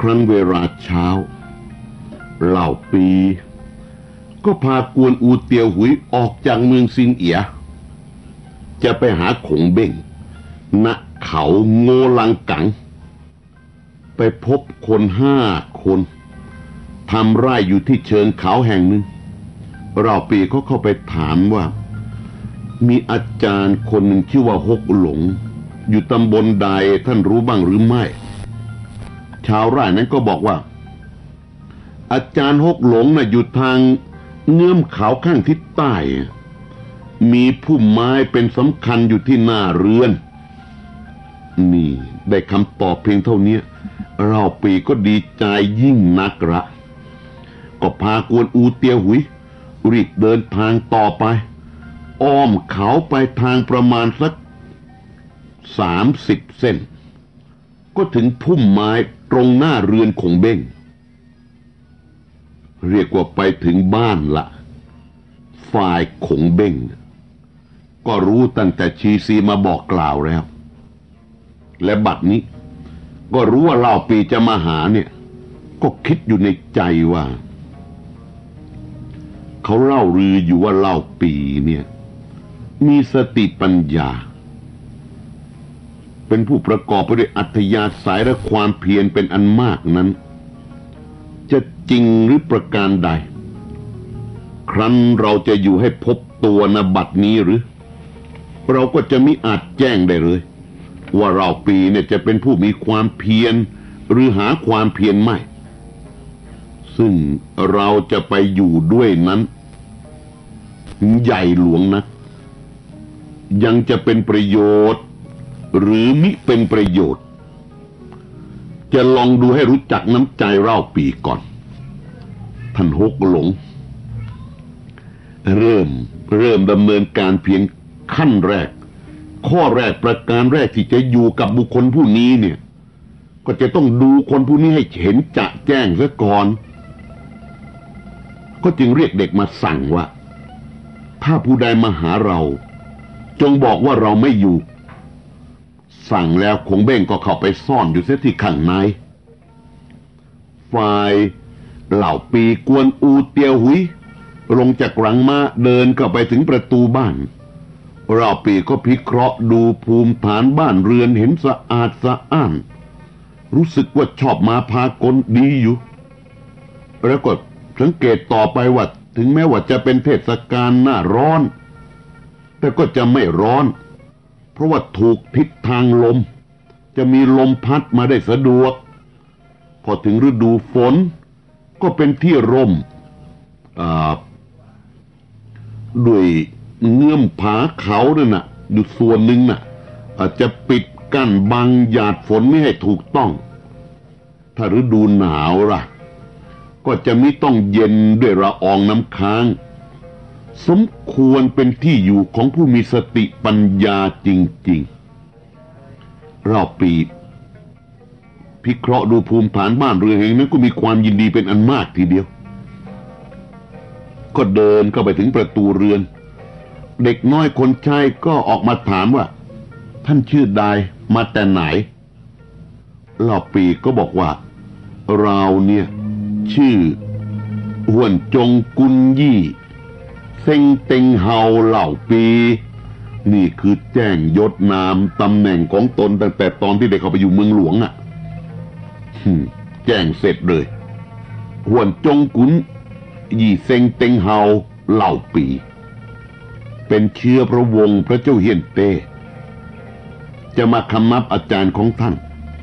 รั้นเวลาเช้าเหล่าปีก็พากวนอูเตียวหุยออกจากเมืองซินเอียจะไปหาขงเบ้งณเขาโงลังกังไปพบคน5 คนทำไร่อยู่ที่เชิงเขาแห่งหนึ่งเราปีก็เข้าไปถามว่ามีอาจารย์คนหนึ่งชื่อว่าฮกหลงอยู่ตำบลใดท่านรู้บ้างหรือไม่ชาวไร่นั้นก็บอกว่าอาจารย์ฮกหลงน่ะอยู่ทางเงื้อมเขาข้างทิศใต้มีพุ่มไม้เป็นสำคัญอยู่ที่หน้าเรือนนี่ได้คำตอบเพียงเท่านี้เราปีก็ดีใจยิ่งนักละก็พากวนอูเตียวหุยรีบเดินทางต่อไปอ้อมเขาไปทางประมาณสัก30 เส้นก็ถึงพุ่มไม้ตรงหน้าเรือนขงเบ้งเรียกว่าไปถึงบ้านละฝ่ายขงเบ้งก็รู้ตั้งแต่ชีซีมาบอกกล่าวแล้วและบัดนี้ก็รู้ว่าเล่าปีจะมาหาเนี่ยก็คิดอยู่ในใจว่าเขาเล่าลืออยู่ว่าเล่าปีเนี่ยมีสติปัญญาเป็นผู้ประกอบไปด้วยอัธยาศัยและความเพียรเป็นอันมากนั้นจะจริงหรือประการใดครั้นเราจะอยู่ให้พบตัวณบัดนี้หรือเราก็จะมิอาจแจ้งได้เลยว่าเราปีเนี่ยจะเป็นผู้มีความเพียรหรือหาความเพียรไม่ซึ่งเราจะไปอยู่ด้วยนั้นใหญ่หลวงนักยังจะเป็นประโยชน์หรือมิเป็นประโยชน์จะลองดูให้รู้จักน้ำใจเล่าปีก่อนท่านฮกหลงเริ่มดำเนินการเพียงขั้นแรกข้อแรกประการแรกที่จะอยู่กับบุคคลผู้นี้เนี่ยก็จะต้องดูคนผู้นี้ให้เห็นจะแจ้งซะก่อนก็จึงเรียกเด็กมาสั่งว่าถ้าผู้ใดมาหาเราจงบอกว่าเราไม่อยู่สั่งแล้วคงเบ้งก็เข้าไปซ่อนอยู่เสียที่ข้างในฝ่ายเหล่าปีกวนอูเตียวหุยลงจากหลังม้าเดินเข้าไปถึงประตูบ้านเหล่าปีก็พิเคราะห์ดูภูมิฐานบ้านเรือนเห็นสะอาดสะอ้านรู้สึกว่าชอบมาพากลดีอยู่แล้วก็สังเกตต่อไปว่าถึงแม้ว่าจะเป็นเทศกาลหน้าร้อนแต่ก็จะไม่ร้อนเพราะว่าถูกทิศทางลมจะมีลมพัดมาได้สะดวกพอถึงฤดูฝนก็เป็นที่ร่มด้วยเงื่อมผาเขานั่นน่ะอยู่ส่วนหนึ่งน่ะอาจจะปิดกั้นบังหยาดฝนไม่ให้ถูกต้องถ้าฤดูหนาวล่ะก็จะไม่ต้องเย็นด้วยละอองน้ำค้างสมควรเป็นที่อยู่ของผู้มีสติปัญญาจริงๆเราปีพิเคราะห์ดูภูมิฐานบ้านเรือนแห่งนั้นก็มีความยินดีเป็นอันมากทีเดียวก็เดินเข้าไปถึงประตูเรือนเด็กน้อยคนใช้ก็ออกมาถามว่าท่านชื่อใดมาแต่ไหนเราปีก็บอกว่าเราเนี่ยชื่อห้วนจงกุนยี่เซ็งเต็งเฮาเหล่าปีนี่คือแจ้งยศนามตำแหน่งของตนตั้งแต่ตอนที่ได้เข้าไปอยู่เมืองหลวงอ่ะแจ้งเสร็จเลยห้วนจงกุนยี่เซ็งเต็งเฮาเหล่าปีเป็นเชื้อพระวงศ์พระเจ้าเฮียนเต้จะมาคำนับอาจารย์ของท่าน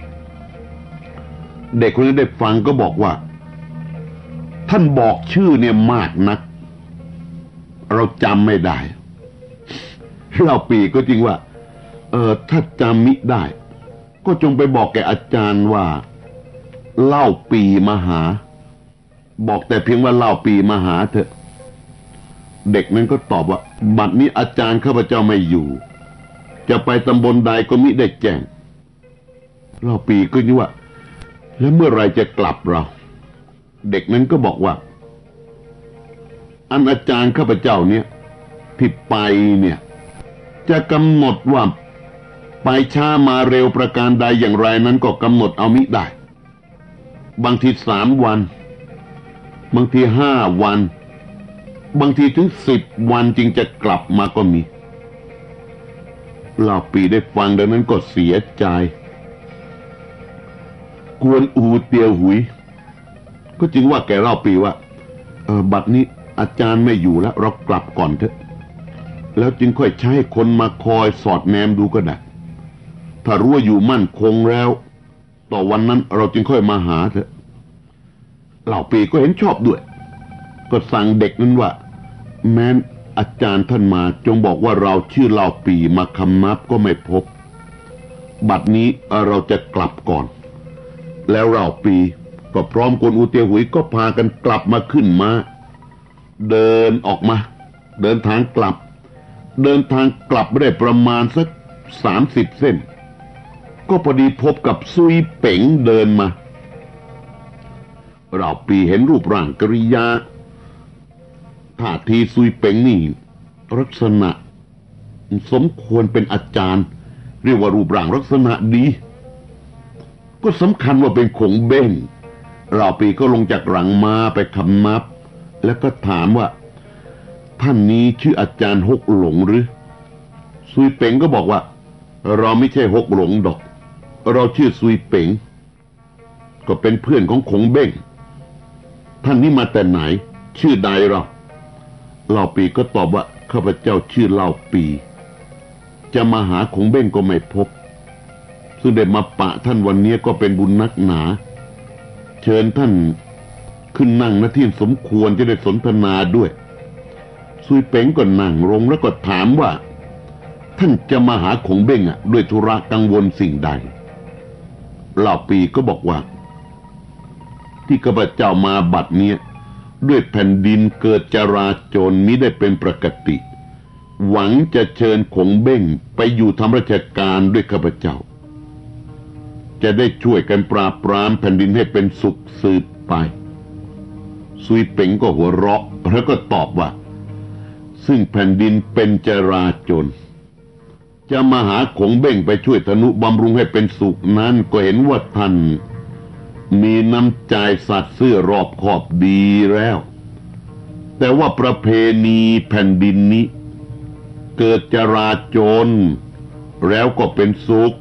เด็กคนนี้ได้ฟังก็บอกว่าท่านบอกชื่อเนี่ยมากนักเราจำไม่ได้เราปีก็จริงว่าถ้าจำมิได้ก็จงไปบอกแกอาจารย์ว่าเล่าปีมาหาบอกแต่เพียงว่าเล่าปีมาหาเถอะเด็กนั้นก็ตอบว่าบัดนี้อาจารย์ข้าพเจ้าไม่อยู่จะไปตำบลใดก็มิได้แจ้งเล่าปีก็ยิ่งว่าแล้วเมื่อไรจะกลับเราเด็กนั้นก็บอกว่าอันอาจารย์ข้าพเจ้าเนี่ยที่ไปเนี่ยจะกำหนดว่าไปช้ามาเร็วประการใดอย่างไรนั้นก็กำหนดเอามิได้บางที3 วันบางที5 วันบางทีถึง10 วันจึงจะกลับมาก็มีเล่าปีได้ฟังดังนั้นก็เสียใจกวนอูเตียวหุยก็จึงว่าแกเล่าปีว่าบัดนี้อาจารย์ไม่อยู่แล้วเรากลับก่อนเถอะแล้วจึงค่อยใช้คนมาคอยสอดแนมดูก็ได้ถ้ารู้ว่าอยู่มั่นคงแล้วต่อวันนั้นเราจึงค่อยมาหาเถอะเหล่าปีก็เห็นชอบด้วยก็สั่งเด็กนั้นว่าแม้อาจารย์ท่านมาจงบอกว่าเราชื่อเหล่าปีมาคำนับก็ไม่พบบัดนี้เราจะกลับก่อนแล้วเหล่าปีก็พร้อมกวนอูเตียวหุยก็พากันกลับมาขึ้นมาเดินออกมาเดินทางกลับได้ประมาณสัก30 เส้นก็พอดีพบกับซุยเป๋งเดินมาเราปีเห็นรูปร่างกริยาท่าทีซุยเป๋งนี่ลักษณะสมควรเป็นอาจารย์เรียกว่ารูปร่างลักษณะดีก็สำคัญว่าเป็นคงเบ้งเราปีก็ลงจากหลังมาไปคำนับแล้วก็ถามว่าท่านนี้ชื่ออาจารย์ฮกหลงหรือซุยเป๋งก็บอกว่าเราไม่ใช่ฮกหลงดอกเราชื่อซุยเป๋งก็เป็นเพื่อนของคงเบ้งท่านนี้มาแต่ไหนชื่อใดเราปีก็ตอบว่าข้าพเจ้าชื่อเล่าปีจะมาหาคงเบ้งก็ไม่พบซึ่งได้มาปะท่านวันนี้ก็เป็นบุญนักหนาเชิญท่านขึ้นนั่งณที่สมควรจะได้สนทนาด้วยซุยเป๋งก็นั่งลงแล้วก็ถามว่าท่านจะมาหาคงเบ้งด้วยธุระกังวลสิ่งใดเล่าปีก็บอกว่าที่ข้าพเจ้ามาบัดนี้ด้วยแผ่นดินเกิดจราจรมิได้เป็นปกติหวังจะเชิญคงเบ้งไปอยู่ทำราชการด้วยข้าพเจ้าจะได้ช่วยกันปราบปรามแผ่นดินให้เป็นสุขสืบไปซุยเป๋งก็หัวเราะแล้วก็ตอบว่าซึ่งแผ่นดินเป็นจราจรจะมาหาคงเบ้งไปช่วยทนุบำรุงให้เป็นสุขนั้นก็เห็นว่าท่านมีน้ำใจสัตย์ซื่อรอบคอบดีแล้วแต่ว่าประเพณีแผ่นดินนี้เกิดจราจรแล้วก็เป็นสุข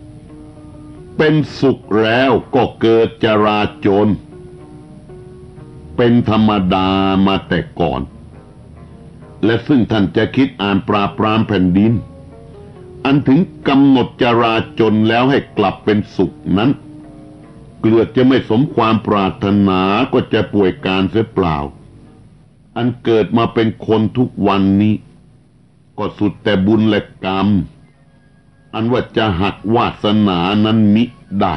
แล้วก็เกิดจราจรเป็นธรรมดามาแต่ก่อนและซึ่งท่านจะคิดอ่านปราบปรามแผ่นดินอันถึงกำหนดจราจรแล้วให้กลับเป็นสุขนั้นเกลือจะไม่สมความปรารถนาก็จะป่วยการเสียเปล่าอันเกิดมาเป็นคนทุกวันนี้ก็สุดแต่บุญและกรรมอันว่าจะหักวาสนานั้นมิได้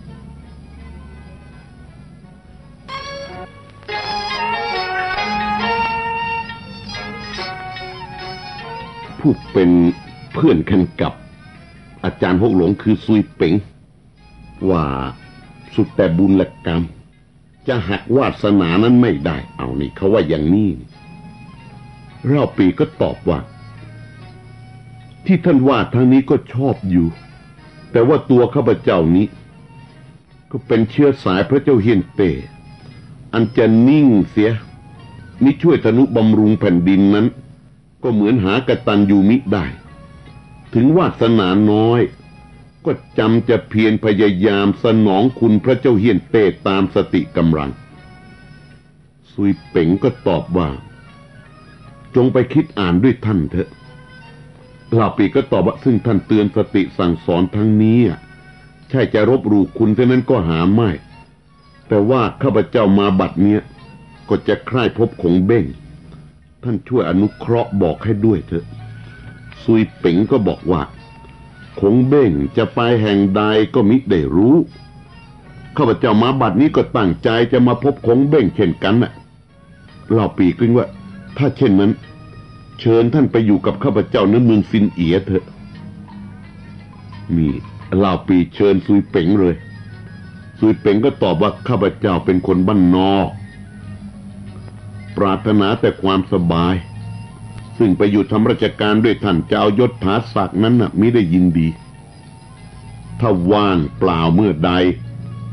ผู้เป็นเพื่อนกันกับอาจารย์ฮกหลงคือซุยเป๋งว่าสุดแต่บุญและกรรมจะหักวาสนานั้นไม่ได้เอานี่เขาว่าอย่างนี้เล่าปีก็ตอบว่าที่ท่านว่าทางนี้ก็ชอบอยู่แต่ว่าตัวข้าพเจ้านี้ก็เป็นเชื้อสายพระเจ้าเฮียนเต้อันจะนิ่งเสียมิช่วยทนุบำรุงแผ่นดินนั้นก็เหมือนหากตัญญูมิได้ถึงวาสนาน้อยก็จำจะเพียรพยายามสนองคุณพระเจ้าเฮียนเต้ตามสติกำลังซุยเป๋งก็ตอบว่าจงไปคิดอ่านด้วยท่านเถอะเหล่าปีก็ตอบว่าซึ่งท่านเตือนสติสั่งสอนทั้งนี้ใช่จะรบหลู่คุณเท่านั้นก็หาไม่แต่ว่าข้าพเจ้ามาบัดเนี้ยก็จะใคร่พบคงเบ้งท่านช่วยอนุเคราะห์บอกให้ด้วยเถอะซุยเป๋งก็บอกว่าคงเบ้งจะไปแห่งใดก็มิได้รู้ข้าพเจ้ามาบัดนี้ก็ตั้งใจจะมาพบคงเบ้งเช่นกันน่ะเหล่าปีกลิ้งว่าถ้าเช่นนั้นเชิญท่านไปอยู่กับข้าพเจ้าณเมืองซินเอียเถอะนี่เหล่าปีเชิญซุยเป๋งเลยซุยเป๋งก็ตอบว่าข้าพเจ้าเป็นคนบ้านนอกปรารถนาแต่ความสบายซึ่งไปอยู่ทำราชการด้วยท่านจะเอายศถาศักดิ์นั้นมิได้ยินดีถ้าว่างเปล่าเมื่อใด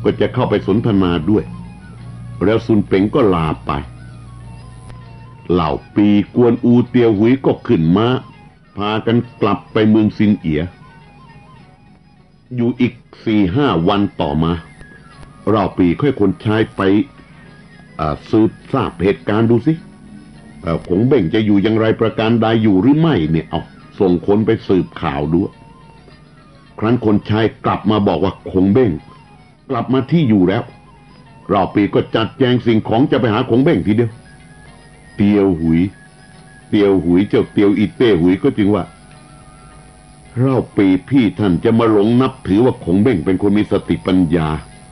ก็จะเข้าไปสนทนาด้วยแล้วซุนเป๋งก็ลาไปเหล่าปีกวนอูเตียวหุยก็ขึ้นมาพากันกลับไปเมืองซินเอียอยู่อีก 4-5 วันต่อมาเราปีค่อยคนใช้ไปสืบทราบเหตุการณ์ดูสิคงเบ่งจะอยู่อย่างไรประการใดอยู่หรือไม่เนี่ยเอาส่งคนไปสืบข่าวดูครั้นคนใช้กลับมาบอกว่าคงเบ่งกลับมาที่อยู่แล้วเราปีก็จัดแจงสิ่งของจะไปหาคงเบ่งทีเดียวเตียวหุยเจ้าเตียวอีเต้หุยก็จึงว่าเราปีพี่ท่านจะมาหลงนับถือว่าคงเบ่งเป็นคนมีสติปัญญา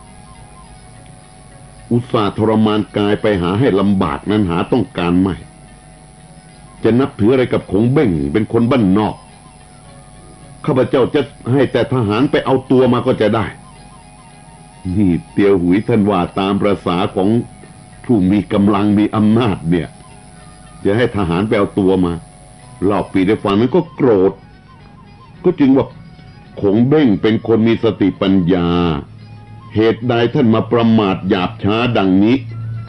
อุตส่าห์ทรมานกายไปหาให้ลำบากนั้นหาต้องการไม่จะนับถืออะไรกับคงเบ่งเป็นคนบ้านนอกข้าพเจ้าจะให้แต่ทหารไปเอาตัวมาก็จะได้นี่เตียวหุยท่านว่าตามประสาของผู้มีกำลังมีอำนาจเนี่ยจะให้ทหารไปเอาตัวมาเหล่าปีได้ฟังนั้นก็โกรธก็จึงว่าคงเบ้งเป็นคนมีสติปัญญาเหตุใดท่านมาประมาทหยาบช้าดังนี้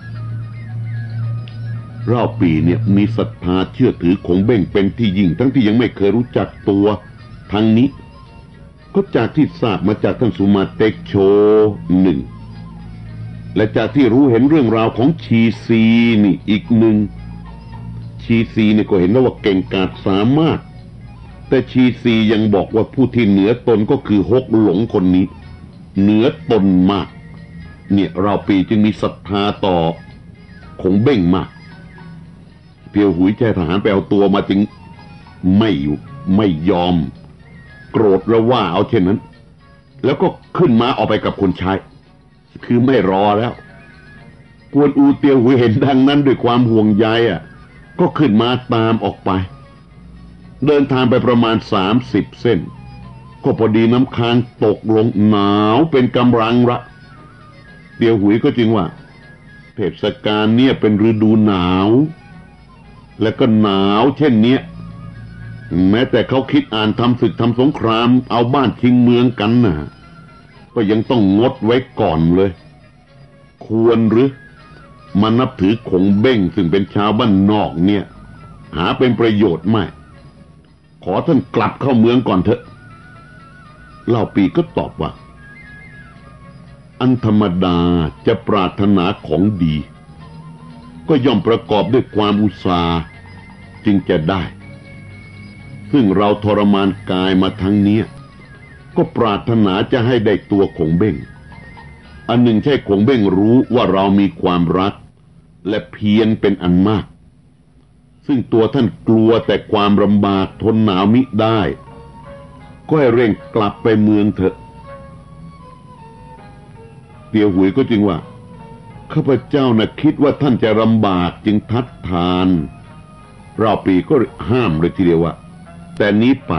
เล่าปีเนี่ยมีศรัทธาเชื่อถือคงเบ้งเป็นที่ยิ่งทั้งที่ยังไม่เคยรู้จักตัวทางนี้ก็จากที่ทราบมาจากท่านสุมาเต็กโชหนึ่งและจากที่รู้เห็นเรื่องราวของชีซีนี่อีกหนึ่งชีซีนี่ก็เห็นแล้วว่าเก่งกาจสามารถแต่ชีซียังบอกว่าผู้ที่เหนือตนก็คือฮกหลงคนนี้เหนือตนมากเนี่ยเราปีจึงมีศรัทธาต่อคงเบ้งมากเตียวหุยใจทหารไปเอาตัวมาจึงไม่ยอมโกรธแล้วว่าเอาเช่นนั้นแล้วก็ขึ้นมาออกไปกับคนใช้คือไม่รอแล้วกวนอูเตียวหุยเห็นดังนั้นด้วยความห่วงใยก็ขึ้นมาตามออกไปเดินทางไปประมาณ30 เส้นก็พอดีน้ำค้างตกลงหนาวเป็นกำลังละเตียวหุยก็จึงว่าเทศกาลเนี่ยเป็นฤดูหนาวและก็หนาวเช่นเนี้ยแม้แต่เขาคิดอ่านทำศึกทำสงครามเอาบ้านชิงเมืองกันน่ะก็ยังต้องงดไว้ก่อนเลยควรหรือมานับถือคงเบ้งซึ่งเป็นชาวบ้านนอกเนี่ยหาเป็นประโยชน์ไม่ขอท่านกลับเข้าเมืองก่อนเถอะเล่าปีก็ตอบว่าอันธรรมดาจะปรารถนาของดีก็ย่อมประกอบด้วยความอุตสาห์จึงจะได้ซึ่งเราทรมานกายมาทั้งนี้ก็ปรารถนาจะให้ได้ตัวคงเบ้งอันหนึ่งใช่คงเบ้งรู้ว่าเรามีความรักและเพียรเป็นอันมากซึ่งตัวท่านกลัวแต่ความลำบากทนหนาวมิได้ก็ให้เร่งกลับไปเมืองเถอะเตียวหุยก็จึงว่าข้าพเจ้าน่ะคิดว่าท่านจะลำบากจึงทัดทานเราปีก็ห้ามเลยทีเดียวว่าแต่นี้ไป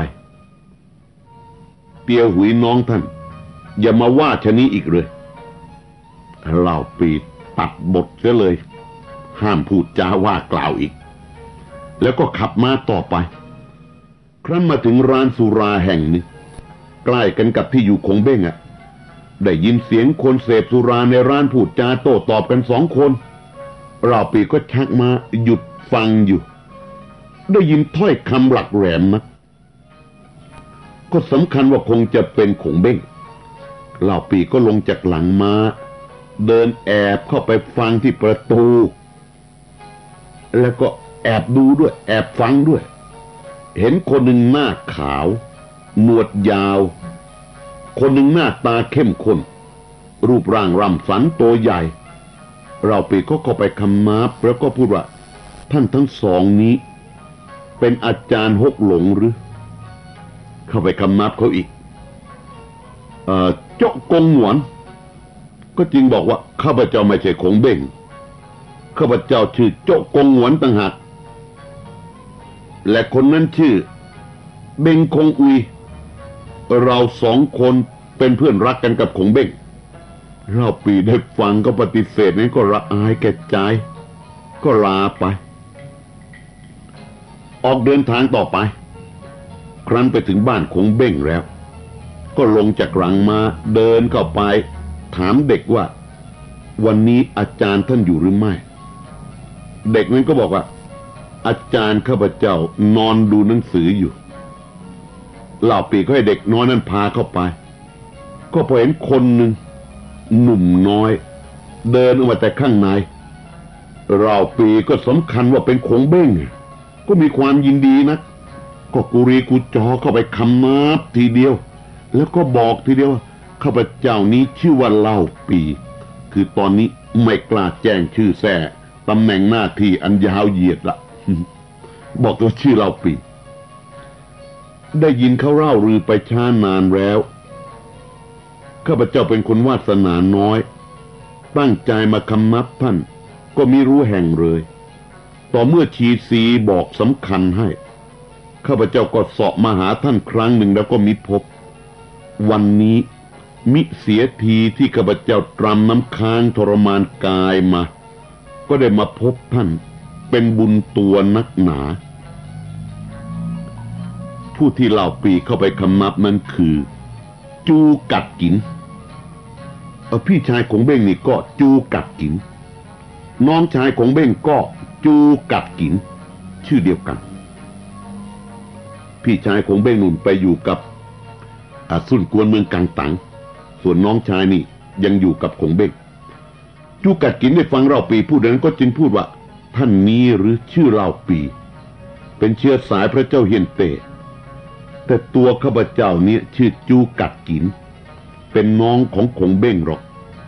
เตียวหุยน้องท่านอย่ามาว่าชะนี้อีกเลยเล่าปีตัดบทเสียเลยห้ามพูดจาว่ากล่าวอีกแล้วก็ขับมาต่อไปครั้นมาถึงร้านสุราแห่งหนึ่งใกล้กันกับที่อยู่คงเบ้งได้ยินเสียงคนเสพสุราในร้านพูดจาโต้ตอบกัน2 คนเราปีก็ชักมาหยุดฟังอยู่ได้ยินถ้อยคำหลักแหลมนะก็สำคัญว่าคงจะเป็นคงเบ้งเหล่าปีก็ลงจากหลังมาเดินแอบเข้าไปฟังที่ประตูแล้วก็แอบดูด้วยแอบฟังด้วยเห็นคนหนึ่งหน้าขาวหนวดยาวคนหนึ่งหน้าตาเข้มข้นรูปร่างร่ำสันตัวใหญ่เราปีก็เข้าไปคำนับแล้วก็พูดว่าท่านทั้งสองนี้เป็นอาจารย์ฮกหลงหรือเข้าไปคำนับเขาอีกเจ้ากงหวนก็จึงบอกว่าข้าพเจ้าไม่ใช่คงเบ้งข้าพเจ้าชื่อเจ้ากงหวนต่างหากและคนนั้นชื่อเบงคงอุยเรา2 คนเป็นเพื่อนรักกันกับคงเบ้งเราปีได้ฟังก็ปฏิเสธนั้นก็ละอายแก่ใจก็ลาไปออกเดินทางต่อไปครั้นไปถึงบ้านคงเบ้งแล้วก็ลงจากหลังมาเดินเข้าไปถามเด็กว่าวันนี้อาจารย์ท่านอยู่หรือไม่เด็กนั้นก็บอกว่าอาจารย์ข้าพเจ้านอนดูหนังสืออยู่เหล่าปีก็ให้เด็กน้อยนั้นพาเข้าไปก็พอเห็นคนหนึ่งหนุ่มน้อยเดินออกมาแต่ข้างในเหล่าปีก็สำคัญว่าเป็นคงเบ้งก็มีความยินดีนะก็กุรีกุจอเข้าไปคำนับทีเดียวแล้วก็บอกทีเดียวว่าข้าพเจ้านี้ชื่อว่าเล่าปีคือตอนนี้ไม่กล้าแจ้งชื่อแท้ตำแหน่งหน้าที่อันยาวเหยียดละบอกตัวชื่อเล่าปีได้ยินเขาเล่าลือไปช้านานแล้วข้าพเจ้าเป็นคนวาสนาน้อยตั้งใจมาคำนับท่านก็ไม่รู้แห่งเลยต่อเมื่อชีสีบอกสำคัญให้ข้าพเจ้าก็เสาะมาหาท่านครั้งหนึ่งแล้วก็มิพบวันนี้มิเสียทีที่ข้าพเจ้าตรำน้ำค้างทรมานกายมาก็ได้มาพบท่านเป็นบุญตัวนักหนาผู้ที่เล่าปีเข้าไปคำนับนั้นคือจูกัดกินพี่ชายของเบ้งนี่ก็จูกัดกินน้องชายของเบ้งก็จูกัดกินชื่อเดียวกันพี่ชายของเบ้งนุ่นไปอยู่กับสุนกวนเมืองกังตังส่วนน้องชายนี่ยังอยู่กับของเบ้งจูกัดกินได้ฟังเล่าปีพูดนั้นก็จึงพูดว่าท่านนี้หรือชื่อเล่าปีเป็นเชื้อสายพระเจ้าเฮียนเต้แต่ตัวข้าพเจ้านี้ชื่อจูกัดกินเป็นน้องของคงเบ้งหรอก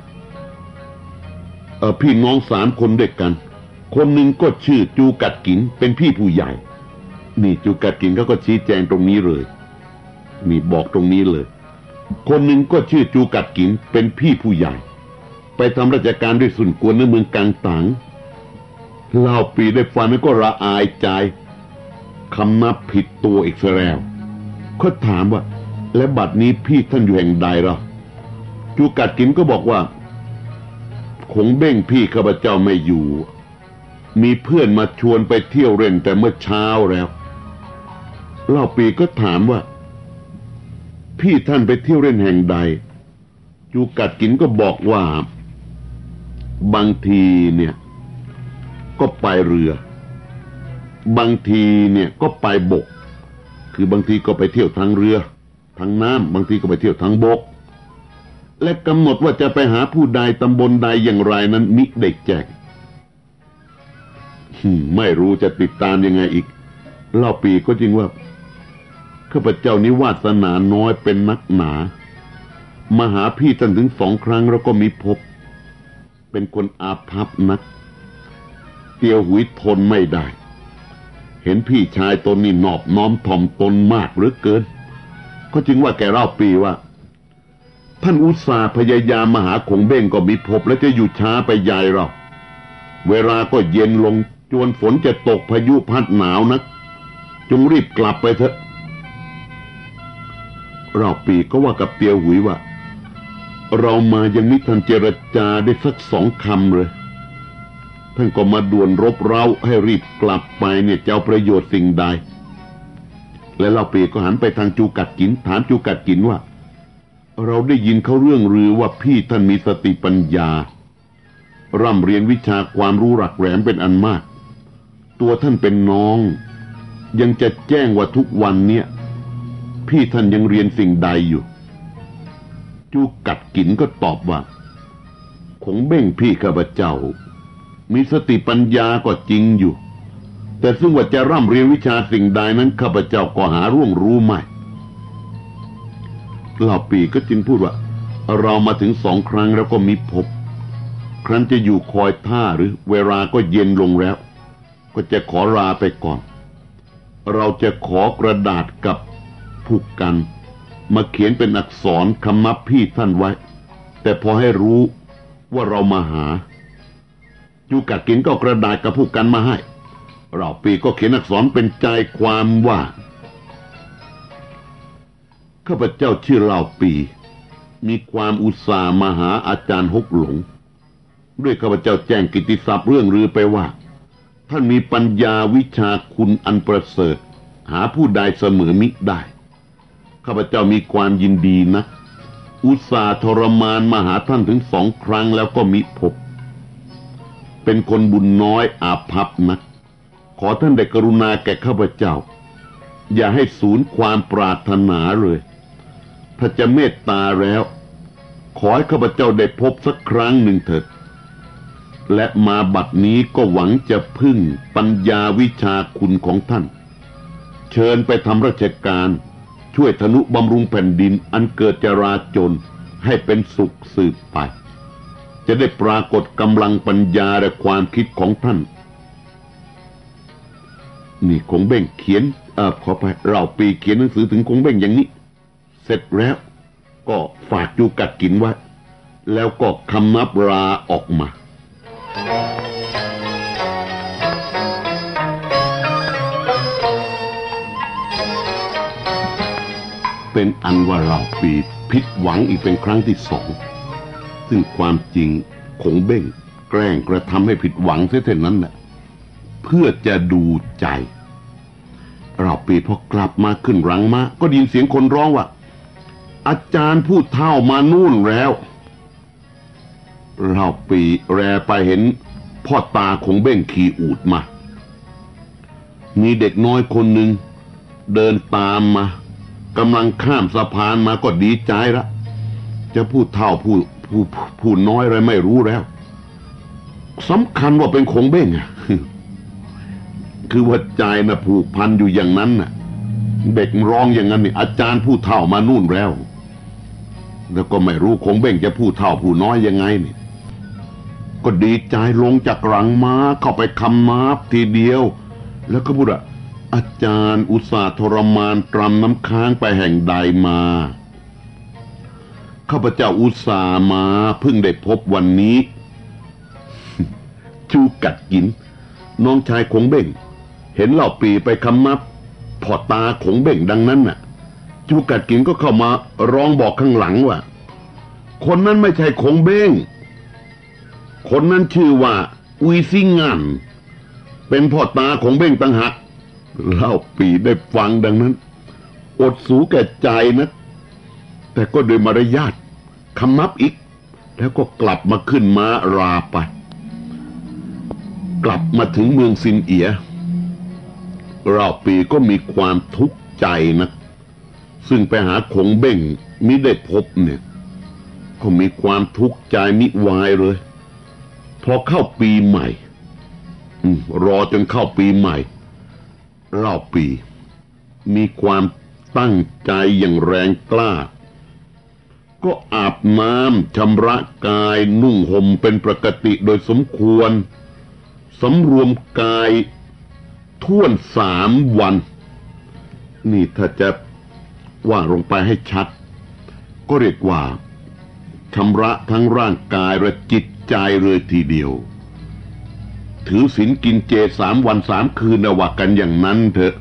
พี่น้อง3 คนด้วยกันคนหนึ่งก็ชื่อจูกัดกินเป็นพี่ผู้ใหญ่นี่จูกัดกินเขาก็ชี้แจงตรงนี้เลยนี่บอกตรงนี้เลยคนหนึ่งก็ชื่อจูกัดกินเป็นพี่ผู้ใหญ่ไปทำราชการด้วยสุนกวนในเมืองกังตังเล่าปีได้ฟังนั้นก็ละอายใจคำนับผิดตัวอีกแล้วเขาถามว่าและบัดนี้พี่ท่านอยู่แห่งใดล่ะจูกัดกินก็บอกว่าคงเบ้งพี่ข้าพเจ้าไม่อยู่มีเพื่อนมาชวนไปเที่ยวเล่นแต่เมื่อเช้าแล้วเล่าปีก็ถามว่าพี่ท่านไปเที่ยวเล่นแห่งใดจูกัดกินก็บอกว่าบางทีเนี่ยก็ไปเรือบางทีเนี่ยก็ไปบกคือบางทีก็ไปเที่ยวทางเรือทางน้ำบางทีก็ไปเที่ยวทางบกและกำหนดว่าจะไปหาผู้ใดตำบลใดอย่างไรนั้นมิได้แจ้งไม่รู้จะติดตามยังไงอีกเล่าปีก็จริงว่าข้าพเจ้านิวาสนาน้อยเป็นนักหนามาหาพี่ท่านถึง2 ครั้งแล้วก็มีพบเป็นคนอาภัพนักเตียวหุยทนไม่ได้เห็นพี่ชายตนนี่นอบน้อมถ่อมตนมากเหลือเกินก็จึงว่าแกเล่าปีว่าท่านอุตส่าห์พยายามมาหาคงเบ้งก็มีพบแล้วจะอยู่ช้าไปใหญ่หรอกเวลาก็เย็นลงจวนฝนจะตกพายุพัดหนาวนักจงรีบกลับไปเถอะเราปีก็ว่ากับเตียวหุยว่าเรามายังมิทันเจรจาได้สัก2 คำเลยท่านก็มาด่วนรบเร้าให้รีบกลับไปเนี่ยจะเอาประโยชน์สิ่งใดและเราปีก็หันไปทางจูกัดกินถามจูกัดกินว่าเราได้ยินเขาเรื่องลือว่าพี่ท่านมีสติปัญญาร่ำเรียนวิชาความรู้หลักแหลมเป็นอันมากตัวท่านเป็นน้องยังจะแจ้งว่าทุกวันเนี่ยพี่ท่านยังเรียนสิ่งใดอยู่จูกัดกินก็ตอบว่าคงเบ้งพี่ข้าพเจ้ามีสติปัญญาก็จริงอยู่แต่ซึ่งว่าจะร่ำเรียนวิชาสิ่งใดนั้นข้าพเจ้าก็หาร่วงรู้ไม่เล่าปีก็จึงพูดว่าเรามาถึง2 ครั้งแล้วก็มีพบครั้นจะอยู่คอยท่าหรือเวลาก็เย็นลงแล้วก็จะขอลาไปก่อนเราจะขอกระดาษกับผู้กันมาเขียนเป็นอักษรคำนับพี่ท่านไว้แต่พอให้รู้ว่าเรามาหาจูกัดกินก็กระดาษกับผู้กันมาให้เราปีก็เขียนอักษรเป็นใจความว่าข้าพเจ้าชื่อเล่าปีมีความอุตสาห์มาหาอาจารย์ฮกหลงด้วยข้าพเจ้าแจ้งกิตติศัพท์เรื่องลือไปว่าท่านมีปัญญาวิชาคุณอันประเสริฐหาผู้ใดเสมอมิได้ข้าพเจ้ามีความยินดีนะอุตส่าห์ทรมานมาหาท่านถึง2 ครั้งแล้วก็มิพบเป็นคนบุญน้อยอาภัพนักขอท่านได้กรุณาแก่ข้าพเจ้าอย่าให้สูญความปรารถนาเลยถ้าจะเมตตาแล้วขอให้ข้าพเจ้าได้พบสักครั้งหนึ่งเถิดและมาบัดนี้ก็หวังจะพึ่งปัญญาวิชาคุณของท่านเชิญไปทำราชการช่วยทนุบำรุงแผ่นดินอันเกิดจราจนให้เป็นสุขสืบไปจะได้ปรากฏกำลังปัญญาและความคิดของท่านนี่คงเบ้งเขียนขอไปเราปีเขียนหนังสือถึงคงเบ้งอย่างนี้เสร็จแล้วก็ฝากจูกัดกินไว้แล้วก็คำนับลาออกมาเป็นอันว่าเราปีผิดหวังอีกเป็นครั้งที่2ซึ่งความจริงคงเบ้งแกล้งกระทำให้ผิดหวังเสียเท่านั้นแหละเพื่อจะดูใจเราปีพอกลับมาขึ้นรังมาก็ได้ยินเสียงคนร้องว่าอาจารย์ผู้เฒ่ามานู่นแล้วเราปีแลไปเห็นพ่อตาคงเบ้งขี่อูฐมามีเด็กน้อยคนหนึ่งเดินตามมากำลังข้ามสะพานมาก็ดีใจละจะพูดเท่าพูดน้อยอะไรไม่รู้แล้วสำคัญว่าเป็นคงเบ้งอะคือว่าใจนะผูกพันอยู่อย่างนั้นน่ะเด็กร้องอย่างนั้นนี่อาจารย์ผู้เฒ่ามานู่นแล้วแล้วก็ไม่รู้คงเบ้งจะผู้เฒ่าผู้น้อยยังไงนี่ก็ดีใจลงจากหลังม้าเข้าไปคำนับทีเดียวแล้วก็พูดว่าอาจารย์อุตส่าห์ทรมานตรำน้ำค้างไปแห่งใดมาข้าพเจ้าอุตส่าห์มาเพิ่งได้พบวันนี้จูกัดกินน้องชายคงเบ้งเห็นเหล่าปีไปคำนับพอตาคงเบ่งดังนั้นน่ะจูกัดกินก็เข้ามาร้องบอกข้างหลังว่าคนนั้นไม่ใช่คงเบ้งคนนั้นชื่อว่าอุยซิงันเป็นพ่อตาของเบ้งต่างหากเล่าปีได้ฟังดังนั้นอดสูแก่ใจนะแต่ก็โดยมารยาทคำนับอีกแล้วก็กลับมาขึ้นม้าราไปกลับมาถึงเมืองซินเอียเราปีก็มีความทุกข์ใจนะซึ่งไปหาคงเบ้งมิได้พบเนี่ยก็มีความทุกข์ใจมิวายเลยพอเข้าปีใหม่รอจนเข้าปีใหม่เราปีมีความตั้งใจอย่างแรงกล้าก็อาบน้ำชำระกายนุ่งห่มเป็นปกติโดยสมควรสำรวมกายท่วน3 วันนี่ถ้าจะว่าลงไปให้ชัดก็เรียกว่าชำระทั้งร่างกายและจิตใจเลยทีเดียวถือศีลกินเจ3 วัน 3 คืนนะว่ากันอย่างนั้นเถอะ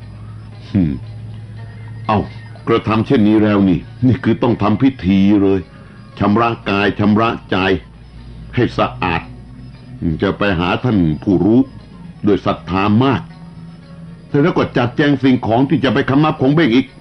กระทำเช่นนี้แล้วนี่คือต้องทำพิธีเลยชำระกายชำระใจให้สะอาดจะไปหาท่านผู้รู้ด้วยศรัทธามากแล้วก็จัดแจงสิ่งของที่จะไปคำนับของเบ้งอีก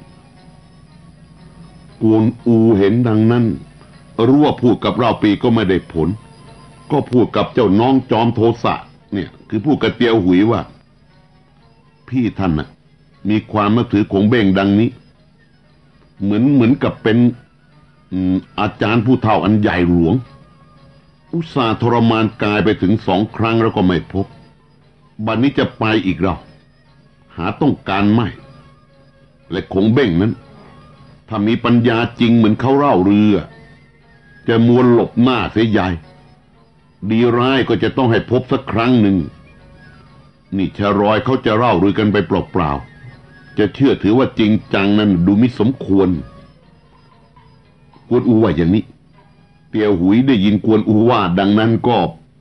กวนอูเห็นดังนั้นรู้ว่าพูดกับเราปีก็ไม่ได้ผลก็พูดกับเจ้าน้องจอมโทสะเนี่ยคือพูดกับเตียวหุยว่าพี่ท่านน่ะมีความนับถือของเบ้งดังนี้เหมือนกับเป็นอาจารย์ผู้เฒ่าอันใหญ่หลวงอุตส่าห์ทรมานกายไปถึง2 ครั้งแล้วก็ไม่พบบัดนี้จะไปอีกเราหาต้องการไม่และคงเบ้งนั้นถ้ามีปัญญาจริงเหมือนเขาเล่าเรือจะมวนหลบหน้าเสียใหญ่ดีร้ายก็จะต้องให้พบสักครั้งหนึ่งนี่ชะรอยเขาจะเล่าเรือกันไปเปล่าๆจะเชื่อถือว่าจริงจังนั้นดูมิสมควรกวนอูว่าอย่างนี้เตียวหุยได้ยินกวนอูว่าดังนั้นก็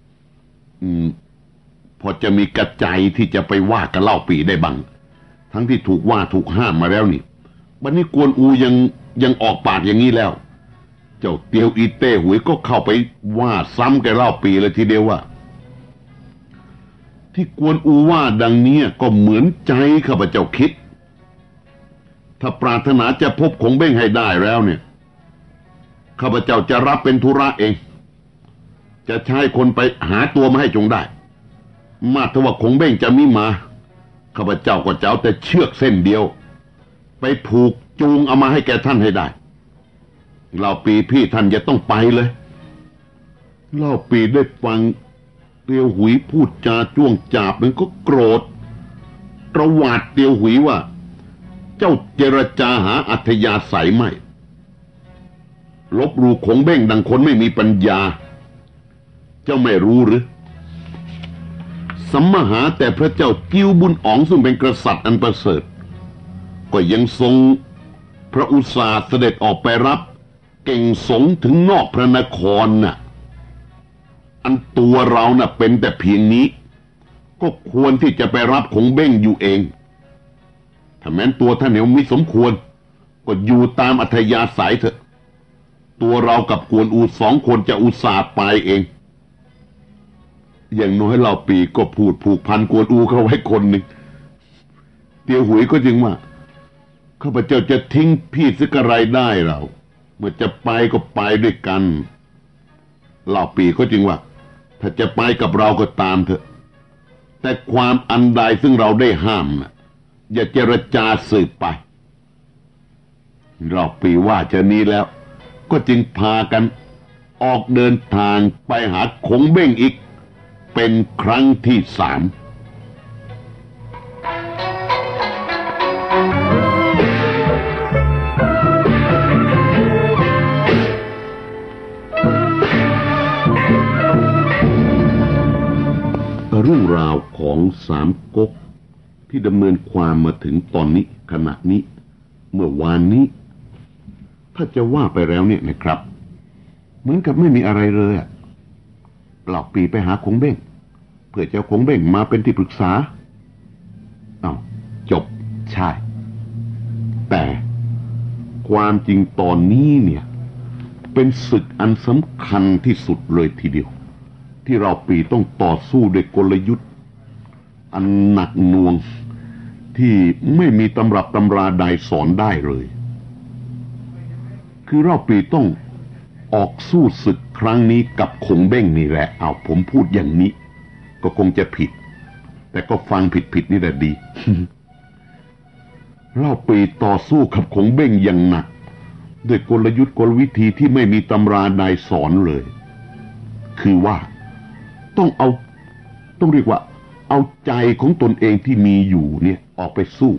พอจะมีกระใจที่จะไปว่ากับเล่าปีได้บ้างทั้งที่ถูกว่าถูกห้ามมาแล้วนี่บัดนี้กวนอูยังออกปากอย่างนี้แล้วเจ้าเตียวอีเต้หุยก็เข้าไปว่าซ้ำกับเล่าปีเลยทีเดียวว่าที่กวนอูว่าดังนี้ก็เหมือนใจข้าพเจ้าคิดถ้าปรารถนาจะพบคงเบ้งให้ได้แล้วเนี่ยข้าพเจ้าจะรับเป็นธุระเองจะใช้คนไปหาตัวมาให้จงได้มาถ้าว่าคงเบ้งจะมิมาข้าพเจ้าก็จะเอาแต่เชือกเส้นเดียวไปผูกจูงเอามาให้แก่ท่านให้ได้เล่าปีพี่ท่านจะต้องไปเลยเล่าปีได้ฟังเตียวหุยพูดจาจ้วงจาบมันก็โกรธตระหวาดเตียวหุยว่าเจ้าเจรจาหาอัธยาศัยไม่ลบหลู่คงเบ้งดังคนไม่มีปัญญาเจ้าไม่รู้หรือสัมมาหาแต่พระเจ้ากิ้วบุญอ๋องซึ่งเป็นกษัตริย์อันประเสริฐก็ยังทรงพระอุตสาห์เสด็จออกไปรับเก่งสงถึงนอกพระนครน่ะอันตัวเราน่ะเป็นแต่เพียงนี้ก็ควรที่จะไปรับคงเบ้งอยู่เองถ้าแม้นตัวท่านเหนียวมิสมควรก็อยู่ตามอัธยาศัยเถอะตัวเรากับกวนอู2 คนจะอุตส่าห์ไปเองอย่างน้อยเราปีก็พูดผูกพันกวนอูเข้าไว้คนหนึ่งเตียวหุยก็จึงว่าข้าพเจ้าจะทิ้งพี่สักอะไรได้เราเมื่อจะไปก็ไปด้วยกันเล่าปีก็จึงว่าถ้าจะไปกับเราก็ตามเถอะแต่ความอันใดซึ่งเราได้ห้ามนะอย่าเจรจาสืบไปเราปีว่าเช่นนี้แล้วก็จึงพากันออกเดินทางไปหาคงเบ้งอีกเป็นครั้งที่ 3เรื่องราวของ3 ก๊กที่ดำเนินความมาถึงตอนนี้ขณะนี้เมื่อวานนี้ถ้าจะว่าไปแล้วเนี่ยนะครับเหมือนกับไม่มีอะไรเลยอะเหล่าปีไปหาคงเบ้งเพื่อจะคงเบ้งมาเป็นที่ปรึกษาจบใช่แต่ความจริงตอนนี้เนี่ยเป็นศึกอันสำคัญที่สุดเลยทีเดียวที่เราปีต้องต่อสู้ด้วยกลยุทธ์อันหนักหน่วงที่ไม่มีตำรับตำราใดสอนได้เลยคือเราปีต้องออกสู้ศึกครั้งนี้กับคงเบ้งนี่แหละผมพูดอย่างนี้ก็คงจะผิดแต่ก็ฟังผิดนี่แหละดี เราปีต่อสู้กับคงเบ้งอย่างหนักด้วยกลยุทธ์กลวิธีที่ไม่มีตำราใดสอนเลยคือว่าต้องเรียกว่าเอาใจของตนเองที่มีอยู่เนี่ยออกไปสู้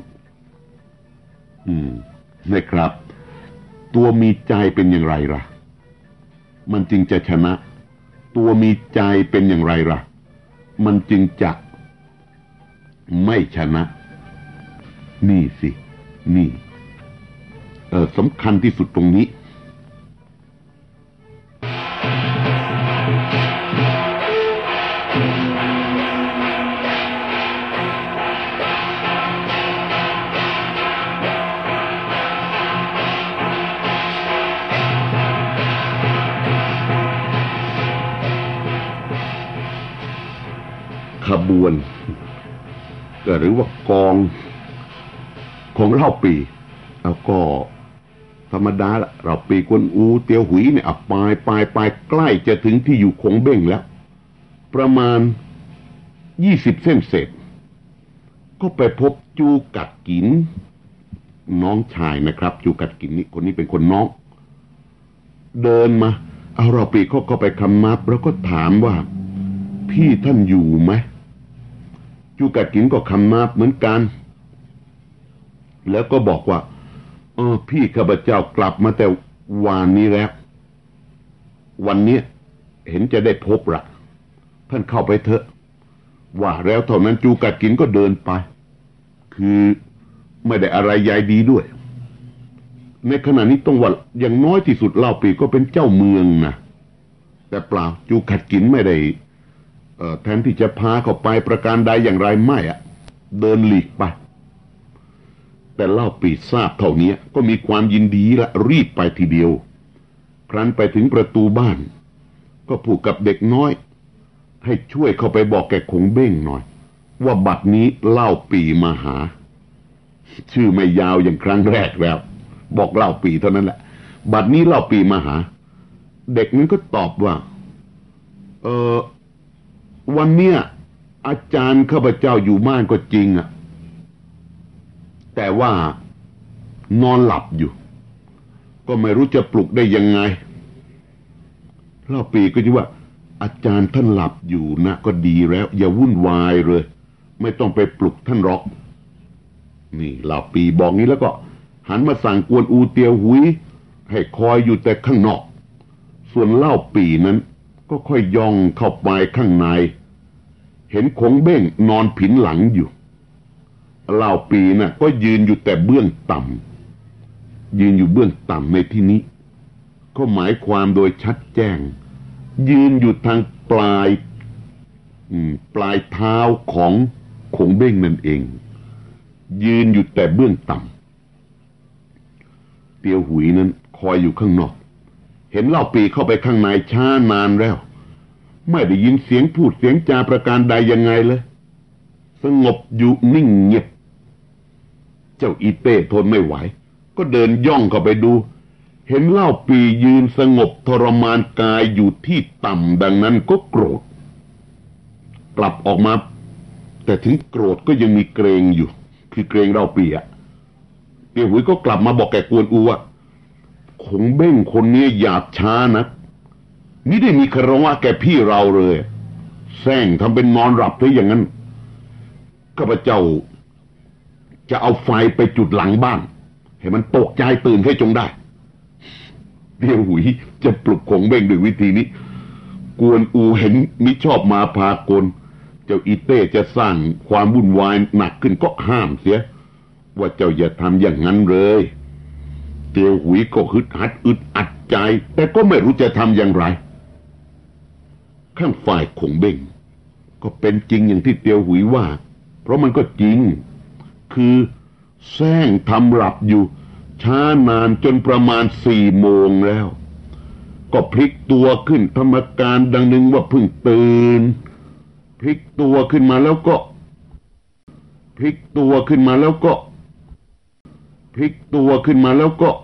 นะครับตัวมีใจเป็นอย่างไรล่ะมันจึงจะชนะตัวมีใจเป็นอย่างไรล่ะมันจึงจะไม่ชนะนี่สินี่สำคัญที่สุดตรงนี้ขบวนหรือว่ากองของเล่าปีแล้วก็ธรรมดาละเราปีกวนอูเตียวหุยเนี่ยปลายใกล้จะถึงที่อยู่คงเบ้งแล้วประมาณ20 เส้นเศษก็ไปพบจูกัดกินน้องชายนะครับจูกัดกินนี่คนนี้เป็นคนน้องเดินมาเอาเราปีก็ไปคำนับแล้วก็ถามว่าพี่ท่านอยู่ไหมจูกัดกินก็คำนับเหมือนกันแล้วก็บอกว่าพี่ข้าพเจ้ากลับมาแต่วานนี้แล้ววันนี้เห็นจะได้พบละท่านเข้าไปเถอะว่าแล้วเท่านั้นจูกัดกินก็เดินไปคือไม่ได้อะไรใหญ่ดีด้วยในขณะนี้ต้องว่าอย่างน้อยที่สุดเล่าปีก็เป็นเจ้าเมืองนะแต่เปล่าจูกัดกินไม่ได้แทนที่จะพาเข้าไปประการใดอย่างไรไม่เดินหลีกไปแต่เล่าปีทราบเท่านี้ก็มีความยินดีและรีบไปทีเดียวครั้นไปถึงประตูบ้านก็พูดกับเด็กน้อยให้ช่วยเข้าไปบอกแกคงเบ้งหน่อยว่าบัดนี้เล่าปีมาหาชื่อไม่ยาวอย่างครั้งแรกแล้วบอกเล่าปีเท่านั้นแหละบัดนี้เล่าปีมาหาเด็กนั้นก็ตอบว่าเออวันเนี้ยอาจารย์ข้าพเจ้าอยู่บ้านก็จริงอ่ะแต่ว่านอนหลับอยู่ก็ไม่รู้จะปลุกได้ยังไงเล่าปีก็จะว่าอาจารย์ท่านหลับอยู่นะก็ดีแล้วอย่าวุ่นวายเลยไม่ต้องไปปลุกท่านหรอกนี่เล่าปีบอกนี้แล้วก็หันมาสั่งกวนอูเตียวหุยให้คอยอยู่แต่ข้างนอกส่วนเล่าปีนั้นก็ค่อยย่องเข้าไปข้างในเห็นคงเบ้งนอนผินหลังอยู่เล่าปีน่ะก็ยืนอยู่แต่เบื้องต่ำยืนอยู่เบื้องต่ำในที่นี้ก็หมายความโดยชัดแจ้งยืนอยู่ทางปลายเท้าของคงเบ้งนั่นเองยืนอยู่แต่เบื้องต่ำเตียวหุยนั้นคอยอยู่ข้างนอกเห็นเล่าปีเข้าไปข้างในช้านานแล้วไม่ได้ยินเสียงพูดเสียงจาประการใดยังไงเลยสงบอยู่นิ่งเงียบเจ้าอีเต้ทนไม่ไหวก็เดินย่องเข้าไปดูเห็นเล่าปียืนสงบทรมานกายอยู่ที่ต่ำดังนั้นก็โกรธกลับออกมาแต่ถึงโกรธก็ยังมีเกรงอยู่คือเกรงเล่าปีอะเตียวหุยก็กลับมาบอกแกกวนอูว่าคงเบ้งคนนี้หยาบช้านะนี่ได้มีคารวะแกพี่เราเลยแซงทำเป็นนอนหลับซะอย่างนั้นข้าพเจ้าจะเอาไฟไปจุดหลังบ้านให้มันตกใจตื่นให้จงได้เตียวหุยจะปลุกคงเบ้งด้วยวิธีนี้กวนอูเห็นมิชอบมาพากลเจ้าอีเต้จะสร้างความวุ่นวายหนักขึ้นก็ห้ามเสียว่าเจ้าอย่าทำอย่างนั้นเลยเตียวหุยก็ฮึดฮัดอึดอัดใจแต่ก็ไม่รู้จะทำอย่างไรข้างฝ่ายคงเบ้งก็เป็นจริงอย่างที่เตียวหุยว่าเพราะมันก็จริงคือแซงทำหลับอยู่ช้านานจนประมาณ4 โมงแล้วก็พลิกตัวขึ้นทำอาการดังนึงว่าเพิ่งตื่นพลิกตัวขึ้นมาแล้วก็พลิกตัวขึ้นมาแล้วก็พลิกตัวขึ้นมาแล้วก็